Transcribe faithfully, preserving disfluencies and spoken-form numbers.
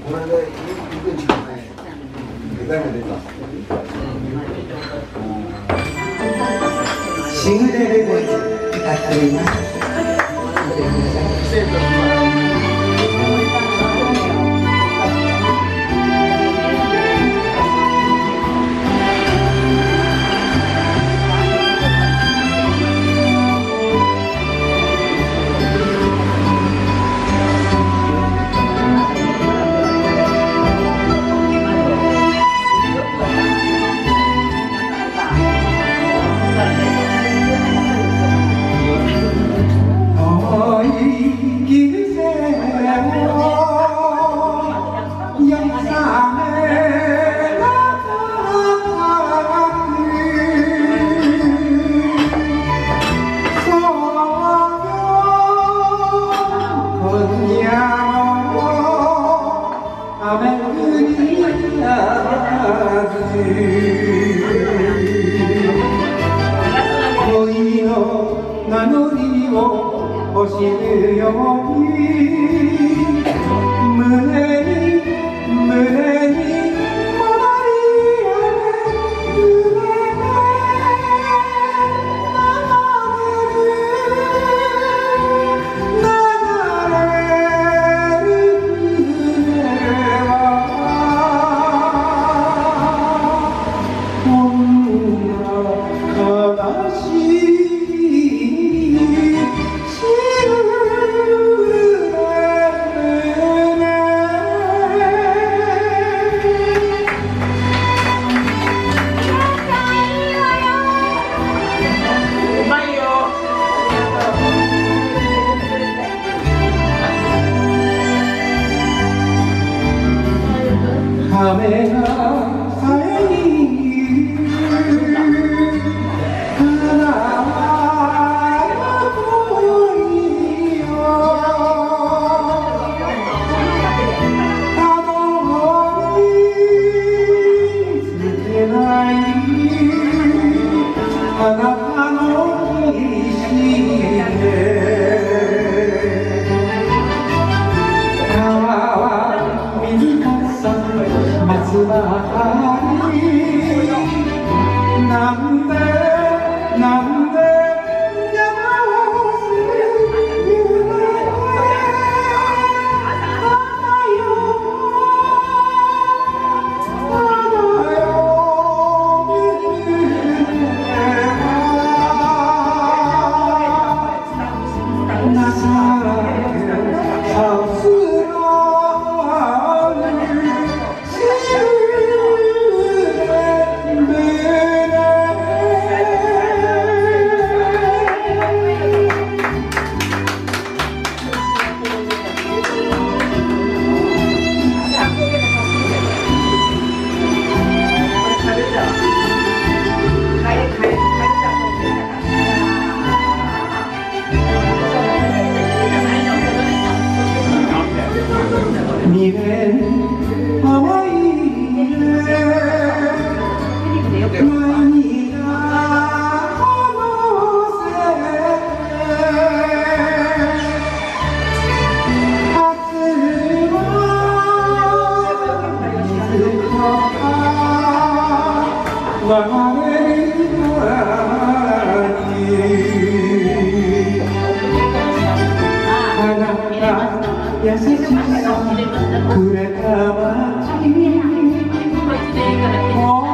これで行くんしかない。にかいめ出た。 しぐれレコーズ歌っています。恋の名乗りを欲しるように胸に胸に雨がさえに花は恋よたどり着けないあなたの意識で川は水かさ松葉になんでなんで山をする夢ただよただよなさらさす未練甘いね涙のせ夏は水と流れるからにあなた優しさくれた街